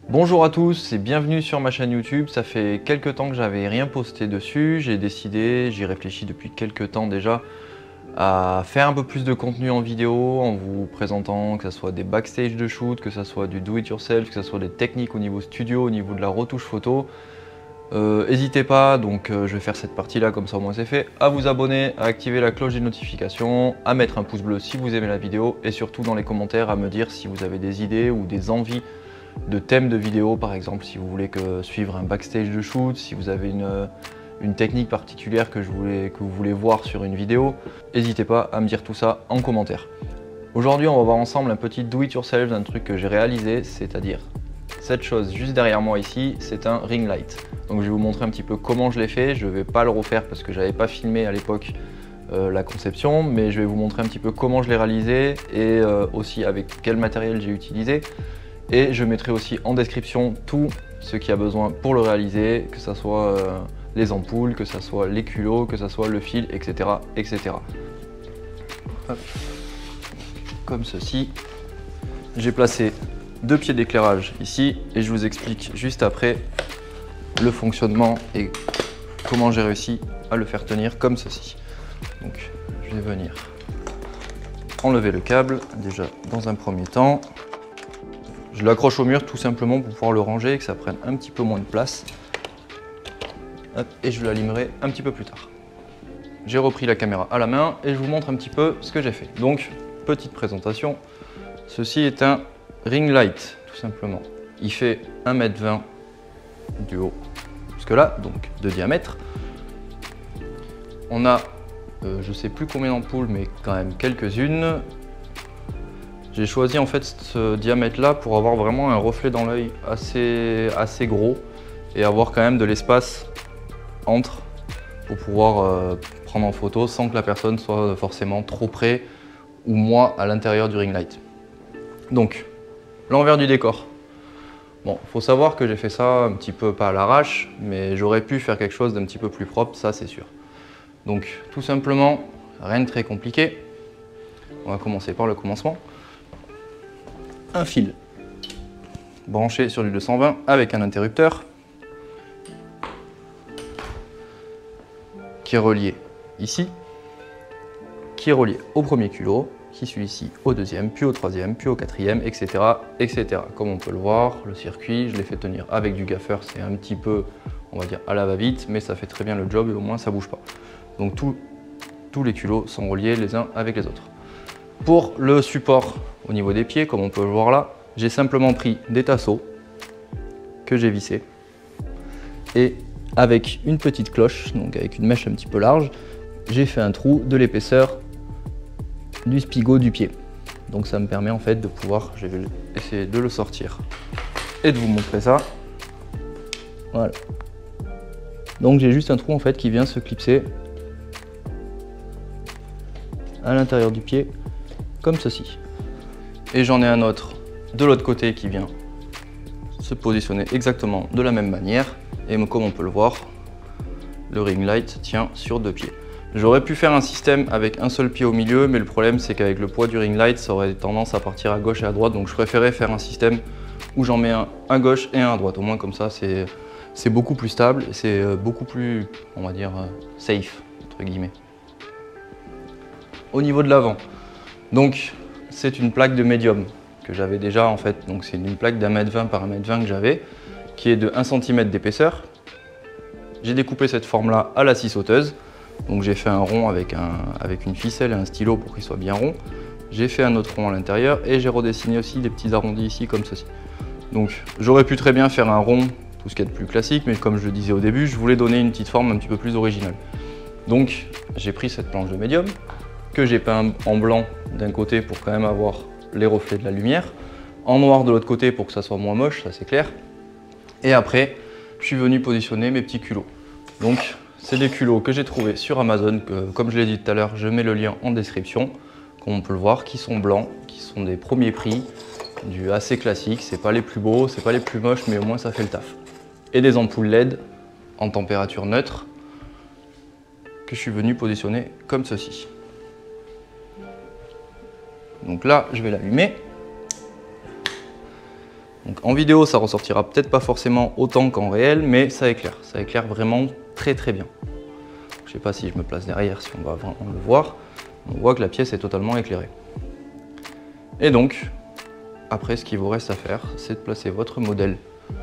Bonjour à tous et bienvenue sur ma chaîne YouTube. Ça fait quelques temps que j'avais rien posté dessus. J'ai décidé, j'y réfléchis depuis quelques temps déjà, à faire un peu plus de contenu en vidéo en vous présentant que ce soit des backstage de shoot, que ce soit du do it yourself, que ce soit des techniques au niveau studio, au niveau de la retouche photo. N'hésitez pas, donc je vais faire cette partie là comme ça au moins c'est fait, à vous abonner, à activer la cloche des notifications, à mettre un pouce bleu si vous aimez la vidéo et surtout dans les commentaires à me dire si vous avez des idées ou des envies de thèmes de vidéo, par exemple si vous voulez suivre un backstage de shoot, si vous avez une technique particulière que vous voulez voir sur une vidéo, n'hésitez pas à me dire tout ça en commentaire. Aujourd'hui on va voir ensemble un petit do it yourself d'un truc que j'ai réalisé, c'est-à-dire cette chose juste derrière moi ici, c'est un ring light. Donc je vais vous montrer un petit peu comment je l'ai fait, je ne vais pas le refaire parce que j'avais pas filmé à l'époque la conception, mais je vais vous montrer un petit peu comment je l'ai réalisé et aussi avec quel matériel j'ai utilisé. Et je mettrai aussi en description tout ce qu'il y a besoin pour le réaliser, que ce soit les ampoules, que ce soit les culots, que ce soit le fil, etc. etc. Hop. Comme ceci. J'ai placé deux pieds d'éclairage ici et je vous explique juste après le fonctionnement et comment j'ai réussi à le faire tenir comme ceci. Donc je vais venir enlever le câble déjà dans un premier temps. Je l'accroche au mur tout simplement pour pouvoir le ranger et que ça prenne un petit peu moins de place. Hop, et je l'allumerai un petit peu plus tard. J'ai repris la caméra à la main et je vous montre un petit peu ce que j'ai fait. Donc, petite présentation. Ceci est un ring light, tout simplement. Il fait 1,20 m du haut jusque là, donc de diamètre. On a, je sais plus combien d'ampoules, mais quand même quelques-unes. J'ai choisi en fait ce diamètre là pour avoir vraiment un reflet dans l'œil assez gros et avoir quand même de l'espace entre pour pouvoir prendre en photo sans que la personne soit forcément trop près ou moi à l'intérieur du ring light. Donc l'envers du décor. Bon, faut savoir que j'ai fait ça un petit peu pas à l'arrache, mais j'aurais pu faire quelque chose d'un petit peu plus propre, ça c'est sûr. Donc tout simplement, rien de très compliqué. On va commencer par le commencement. Un fil branché sur du 220 avec un interrupteur qui est relié ici, qui est relié au premier culot, qui suit ici au deuxième, puis au troisième, puis au quatrième, etc. etc. Comme on peut le voir, le circuit, je l'ai fait tenir avec du gaffeur, c'est un petit peu, on va dire, à la va-vite, mais ça fait très bien le job et au moins ça bouge pas. Donc tous les culots sont reliés les uns avec les autres. Pour le support au niveau des pieds, comme on peut le voir là, j'ai simplement pris des tasseaux que j'ai vissés et avec une petite cloche, donc avec une mèche un petit peu large, j'ai fait un trou de l'épaisseur du spigot du pied. Donc ça me permet en fait de pouvoir, je vais essayer de le sortir et de vous montrer ça. Voilà. Donc j'ai juste un trou en fait qui vient se clipser à l'intérieur du pied comme ceci. Et j'en ai un autre de l'autre côté qui vient se positionner exactement de la même manière. Et comme on peut le voir, le ring light tient sur deux pieds. J'aurais pu faire un système avec un seul pied au milieu, mais le problème c'est qu'avec le poids du ring light, ça aurait tendance à partir à gauche et à droite. Donc je préférais faire un système où j'en mets un à gauche et un à droite. Au moins comme ça, c'est beaucoup plus stable et c'est beaucoup plus, on va dire, safe, entre guillemets. Au niveau de l'avant, donc c'est une plaque de médium que j'avais déjà en fait. Donc c'est une plaque d'1,20 m par 1,20 m que j'avais, qui est de 1 cm d'épaisseur. J'ai découpé cette forme-là à la scie sauteuse. Donc j'ai fait un rond avec une ficelle et un stylo pour qu'il soit bien rond. J'ai fait un autre rond à l'intérieur et j'ai redessiné aussi des petits arrondis ici comme ceci. Donc j'aurais pu très bien faire un rond, tout ce qui est de plus classique, mais comme je le disais au début, je voulais donner une petite forme un petit peu plus originale. Donc j'ai pris cette planche de médium que j'ai peint en blanc d'un côté pour quand même avoir les reflets de la lumière, en noir de l'autre côté pour que ça soit moins moche, ça c'est clair. Et après, je suis venu positionner mes petits culots. Donc c'est des culots que j'ai trouvés sur Amazon, comme je l'ai dit tout à l'heure, je mets le lien en description, comme on peut le voir, qui sont blancs, qui sont des premiers prix, du assez classique, c'est pas les plus beaux, c'est pas les plus moches, mais au moins ça fait le taf. Et des ampoules LED en température neutre, que je suis venu positionner comme ceci. Donc là, je vais l'allumer. Donc en vidéo, ça ressortira peut-être pas forcément autant qu'en réel, mais ça éclaire vraiment très très bien. Je sais pas si je me place derrière, si on va vraiment le voir. On voit que la pièce est totalement éclairée. Et donc, après, ce qu'il vous reste à faire, c'est de placer votre modèle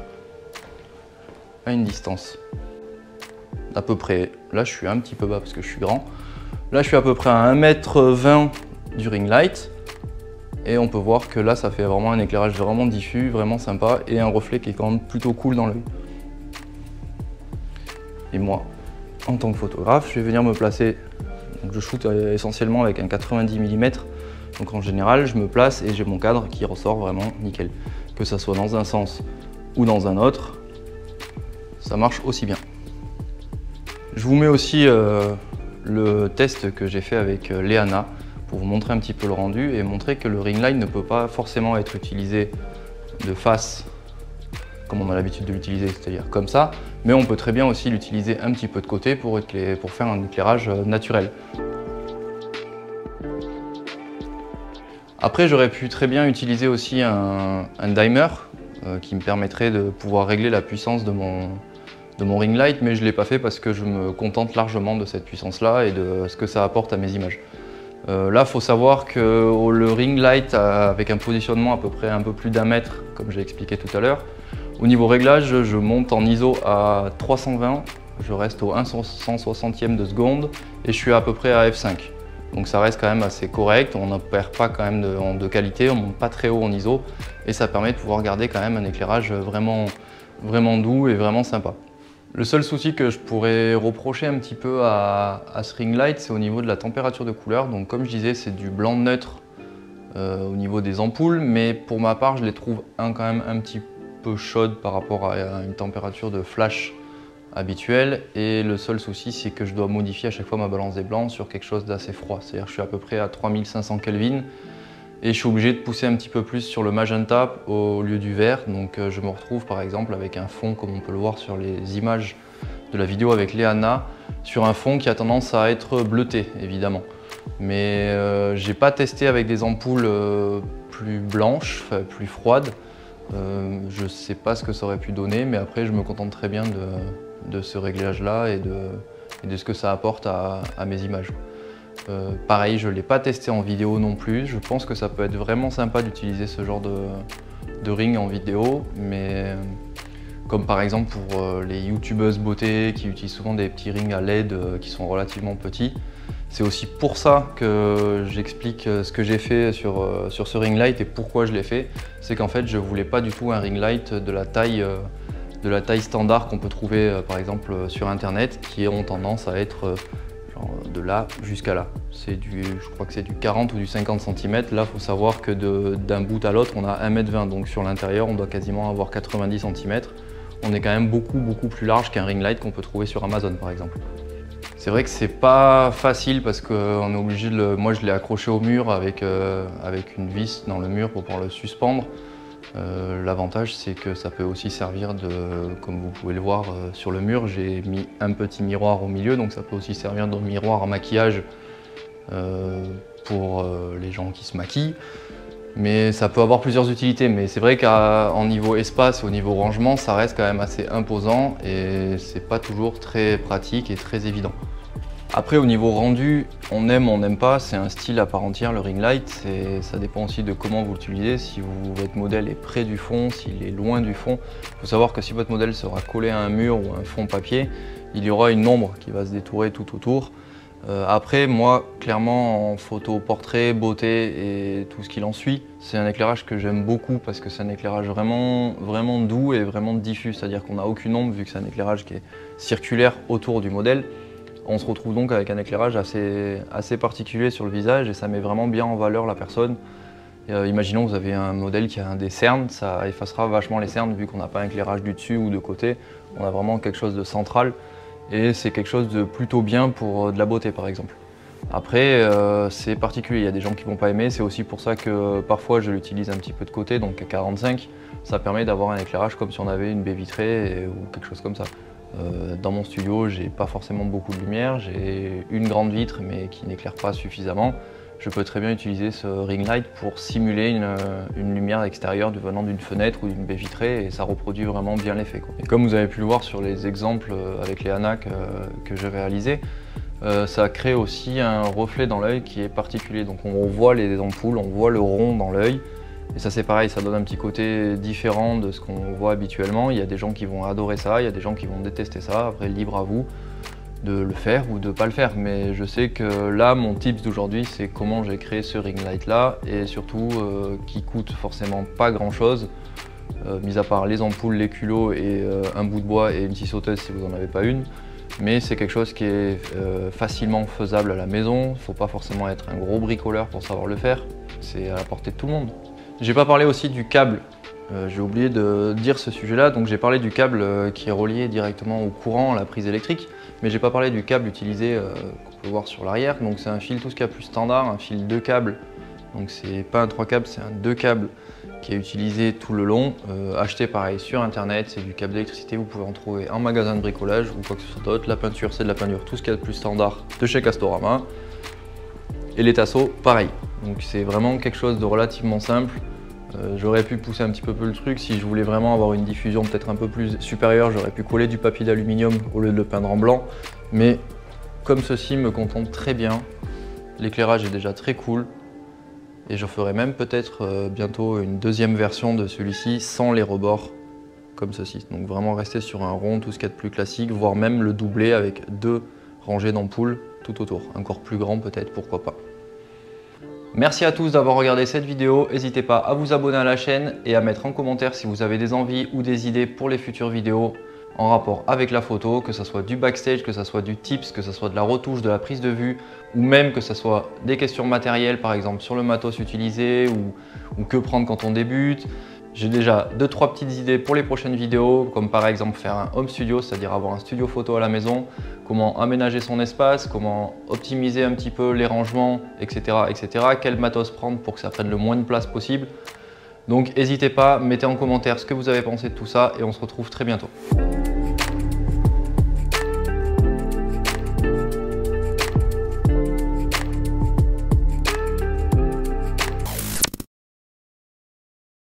à une distance d'à peu près, là je suis un petit peu bas parce que je suis grand, là je suis à peu près à 1,20 m du ring light, et on peut voir que là ça fait vraiment un éclairage vraiment diffus, vraiment sympa, et un reflet qui est quand même plutôt cool dans l'œil. Et moi, en tant que photographe, je vais venir me placer, donc je shoot essentiellement avec un 90 mm, donc en général je me place et j'ai mon cadre qui ressort vraiment nickel. Que ça soit dans un sens ou dans un autre, ça marche aussi bien. Je vous mets aussi le test que j'ai fait avec Leana pour vous montrer un petit peu le rendu et montrer que le ring light ne peut pas forcément être utilisé de face comme on a l'habitude de l'utiliser, c'est-à-dire comme ça, mais on peut très bien aussi l'utiliser un petit peu de côté pour faire un éclairage naturel. Après, j'aurais pu très bien utiliser aussi un dimmer qui me permettrait de pouvoir régler la puissance de mon ring light, mais je ne l'ai pas fait parce que je me contente largement de cette puissance-là et de ce que ça apporte à mes images. Là, il faut savoir que le ring light, avec un positionnement à peu près un peu plus d'1 mètre, comme j'ai expliqué tout à l'heure, au niveau réglage, je monte en ISO à 320, je reste au 1/160e de seconde et je suis à peu près à f5. Donc ça reste quand même assez correct, on ne perd pas quand même de qualité, on ne monte pas très haut en ISO et ça permet de pouvoir garder quand même un éclairage vraiment doux et vraiment sympa. Le seul souci que je pourrais reprocher un petit peu à ce ring light, c'est au niveau de la température de couleur. Donc comme je disais, c'est du blanc neutre au niveau des ampoules, mais pour ma part, je les trouve quand même un petit peu chaudes par rapport à une température de flash habituelle. Et le seul souci, c'est que je dois modifier à chaque fois ma balance des blancs sur quelque chose d'assez froid. C'est-à-dire que je suis à peu près à 3500 Kelvin. Et je suis obligé de pousser un petit peu plus sur le magenta au lieu du vert. Donc je me retrouve par exemple avec un fond, comme on peut le voir sur les images de la vidéo avec Leana, sur un fond qui a tendance à être bleuté évidemment. Mais j'ai pas testé avec des ampoules plus blanches, plus froides. Je sais pas ce que ça aurait pu donner, mais après je me contente très bien de ce réglage-là et de ce que ça apporte à mes images. Pareil, je ne l'ai pas testé en vidéo non plus. Je pense que ça peut être vraiment sympa d'utiliser ce genre de ring en vidéo, mais comme par exemple pour les youtubeuses beauté qui utilisent souvent des petits rings à LED qui sont relativement petits. C'est aussi pour ça que j'explique ce que j'ai fait sur ce ring light et pourquoi je l'ai fait. C'est qu'en fait, je ne voulais pas du tout un ring light de la taille standard qu'on peut trouver par exemple sur internet, qui ont tendance à être de là jusqu'à là. Je crois que c'est du 40 ou du 50 cm. Là, il faut savoir que d'un bout à l'autre, on a 1,20 m. Donc sur l'intérieur, on doit quasiment avoir 90 cm. On est quand même beaucoup plus large qu'un ring light qu'on peut trouver sur Amazon, par exemple. C'est vrai que c'est pas facile parce qu'on est obligé de moi, je l'ai accroché au mur avec une vis dans le mur pour pouvoir le suspendre. L'avantage, c'est que ça peut aussi servir comme vous pouvez le voir sur le mur, j'ai mis un petit miroir au milieu, donc ça peut aussi servir de miroir à maquillage pour les gens qui se maquillent. Mais ça peut avoir plusieurs utilités, mais c'est vrai qu'en niveau espace et au niveau rangement, ça reste quand même assez imposant et c'est pas toujours très pratique et très évident. Après, au niveau rendu, on aime, on n'aime pas, c'est un style à part entière le ring light, ça dépend aussi de comment vous l'utilisez, si votre modèle est près du fond, s'il est loin du fond. Il faut savoir que si votre modèle sera collé à un mur ou à un fond papier, il y aura une ombre qui va se détourer tout autour. Après, moi, clairement, en photo portrait, beauté et tout ce qui en suit, c'est un éclairage que j'aime beaucoup parce que c'est un éclairage vraiment doux et vraiment diffus, c'est-à-dire qu'on n'a aucune ombre vu que c'est un éclairage qui est circulaire autour du modèle. On se retrouve donc avec un éclairage assez particulier sur le visage et ça met vraiment bien en valeur la personne. Imaginons que vous avez un modèle qui a des cernes, ça effacera vachement les cernes vu qu'on n'a pas un éclairage du dessus ou de côté. On a vraiment quelque chose de central et c'est quelque chose de plutôt bien pour de la beauté par exemple. Après, c'est particulier, il y a des gens qui ne vont pas aimer, c'est aussi pour ça que parfois je l'utilise un petit peu de côté, donc à 45, ça permet d'avoir un éclairage comme si on avait une baie vitrée ou quelque chose comme ça. Dans mon studio, j'ai pas forcément beaucoup de lumière, j'ai une grande vitre mais qui n'éclaire pas suffisamment. je peux très bien utiliser ce ring light pour simuler une lumière extérieure venant d'une fenêtre ou d'une baie vitrée et ça reproduit vraiment bien l'effet. Et comme vous avez pu le voir sur les exemples avec les hanaks que j'ai réalisés, ça crée aussi un reflet dans l'œil qui est particulier. Donc on voit les ampoules, on voit le rond dans l'œil. Et ça c'est pareil, ça donne un petit côté différent de ce qu'on voit habituellement. Il y a des gens qui vont adorer ça, il y a des gens qui vont détester ça. Après, libre à vous de le faire ou de pas le faire. Mais je sais que là, mon tips d'aujourd'hui, c'est comment j'ai créé ce ring light là et surtout qui coûte forcément pas grand chose, mis à part les ampoules, les culots et un bout de bois et une scie sauteuse si vous n'en avez pas une. Mais c'est quelque chose qui est facilement faisable à la maison. Il ne faut pas forcément être un gros bricoleur pour savoir le faire. C'est à la portée de tout le monde. J'ai pas parlé aussi du câble. J'ai oublié de dire ce sujet-là. Donc j'ai parlé du câble qui est relié directement au courant, à la prise électrique. Mais j'ai pas parlé du câble utilisé qu'on peut voir sur l'arrière. Donc c'est un fil tout ce qu'il y a plus standard, un fil 2 câbles. Donc c'est pas un 3 câbles, c'est un 2 câbles qui est utilisé tout le long. Acheté pareil sur internet, c'est du câble d'électricité, vous pouvez en trouver en magasin de bricolage ou quoi que ce soit d'autre. La peinture, c'est de la peinture, tout ce qu'il y a de plus standard de chez Castorama. Et les tasseaux, pareil. Donc c'est vraiment quelque chose de relativement simple. J'aurais pu pousser un petit peu le truc, si je voulais vraiment avoir une diffusion peut-être un peu plus supérieure, j'aurais pu coller du papier d'aluminium au lieu de le peindre en blanc. Mais comme ceci me contente très bien, l'éclairage est déjà très cool. Et je ferai même peut-être bientôt une deuxième version de celui-ci sans les rebords comme ceci. Donc vraiment rester sur un rond, tout ce qu'il y a de plus classique, voire même le doubler avec 2 rangées d'ampoules tout autour. Encore plus grand peut-être, pourquoi pas. Merci à tous d'avoir regardé cette vidéo. N'hésitez pas à vous abonner à la chaîne et à mettre en commentaire si vous avez des envies ou des idées pour les futures vidéos en rapport avec la photo, que ce soit du backstage, que ce soit du tips, que ce soit de la retouche, de la prise de vue, ou même que ce soit des questions matérielles, par exemple sur le matos utilisé ou que prendre quand on débute. J'ai déjà 2-3 petites idées pour les prochaines vidéos, comme par exemple faire un home studio, c'est-à-dire avoir un studio photo à la maison, comment aménager son espace, comment optimiser un petit peu les rangements, etc., etc. Quel matos prendre pour que ça prenne le moins de place possible. Donc n'hésitez pas, mettez en commentaire ce que vous avez pensé de tout ça et on se retrouve très bientôt.